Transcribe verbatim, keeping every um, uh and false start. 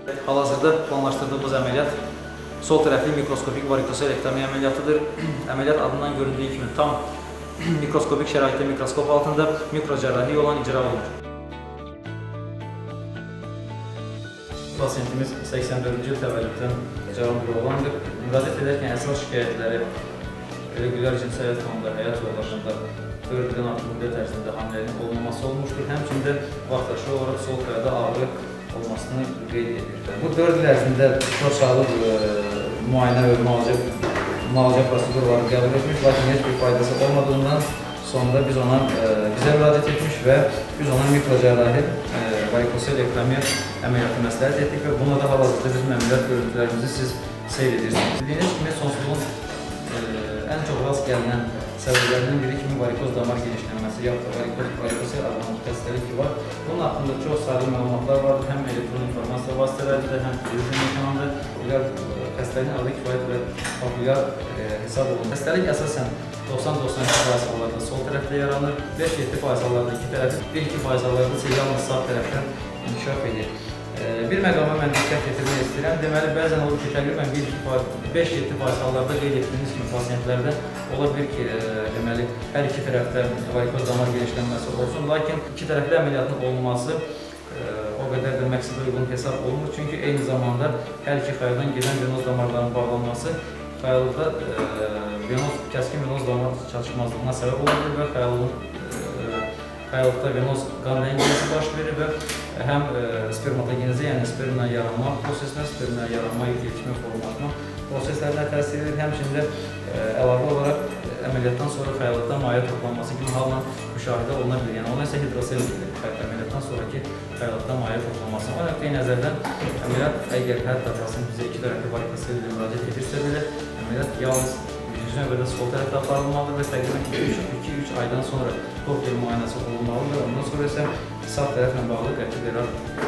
Hal-hazırda planlaşdırdığımız əməliyyat sol tərəfli mikroskopik varikoselektomiya əməliyyatıdır. Əməliyyat adından göründüyü kimi tam mikroskopik şəraitdə mikroskop altında mikrocərrahi olan icra olunur. Pasiyentimiz səksən dördüncü il təvəllüddən cavablı olandır. Müraciət edərkən əsas şikayətləri regular cinsi həyat fonunda, həyat yollarında dörd ildən artıq müddət ərzində hamiləliyin olmaması olmuşdur. Həmçində vaxtaşı olaraq sol qəyada ağrı olmasını qeyd edir. Bu dörd il ərzində çox sağlıq müayinə və müalicə prosedurları qəbul etmiş, lakin heç bir faydası olmadığından sonunda biz ona bizə müraciət etmiş və biz ona mikrocərrahi varikoselektomiya əməliyyatı məsləhət etdik və buna da hal-hazırda bizim əməliyyat görüntülərimizi siz seyr edirsiniz. Bildiyiniz kimi sonsuzluğun ən çox rast gəlinən səbəblərindən biri kimi varikoz damar genişlənməsi, yaxud da varikosel adlanan xəstəlik var. Bunun haqqında çox sayılı məlumatlar vardır, həm elektron informasiya vasitələrində, həm televizyon imkanında. Bunlar xəstəliyin adı kifayət və populyar hesab olunur. Xəstəlik əsasən doxsan doxsan iki faiz hallarda sol tərəfdə yaranır, beş yeddi faiz hallarda iki tərəfi, bir iki faiz hallarda isə yalnız sağ tərəfdən inkişaf edir. Bir məqama mən diqqət yetirmək istəyirəm. Deməli, bəzən olur ki, təqribən beş yeddi faiz hallarda qeyd etdiyiniz kimi pasientlərdə ola bilir ki, deməli, hər iki tərəfdə varikoz damar genişlənməsi olsun, lakin iki tərəfli əməliyyatın olunması o qədər də məqsədə uyğun hesab olunur. Çünki eyni zamanda hər iki xəyaldan gedən venoz damarların bağlanması xəyalda kəskin venoz damar çatışmazlığına səbəb olur və xəyalda venoz qan dəngiməsi baş verir və həm spermatogenezə, yəni spermlə yaranma prosesinə, spermlə yaranma yetişmə formatına proseslərinə təsir edir. Həmçində əlavə olaraq əməliyyatdan sonra xəyalda maye toplanması kimi halla müşahidə oluna bilir. Yəni, ona isə hidrosel edilir, əməliyyatdan sonraki xəyalda maye toplanması. O nöqteyi nəzərdən əməliyyat əgər hər dəfəsində bizə iki tərəfli varikosel ilə müraciət edirsə belə, əməliyyat yalnız birinci növbədə sol tərəfdə aparılmalıdır və təqribən iki üç aydan sonra Doppler müayinəsi olunmalıdır. Ondan sonra isə sağ tərəflə bağlı qəti qərar